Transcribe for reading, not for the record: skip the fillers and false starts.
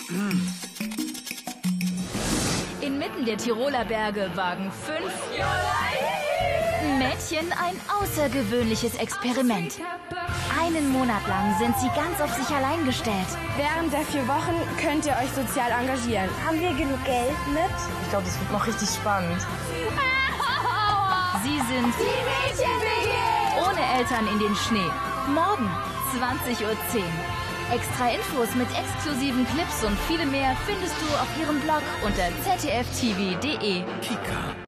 Inmitten der Tiroler Berge wagen 5 Mädchen ein außergewöhnliches Experiment. Einen Monat lang sind sie ganz auf sich allein gestellt. Während der 4 Wochen könnt ihr euch sozial engagieren. Haben wir genug Geld mit? Ich glaube, das wird noch richtig spannend. Sie sind Die Mädchen-WG! ohne Eltern in den Schnee. Morgen, 20:10 Uhr. Extra Infos mit exklusiven Clips und viele mehr findest du auf ihrem Blog unter zdftv.de. Kika.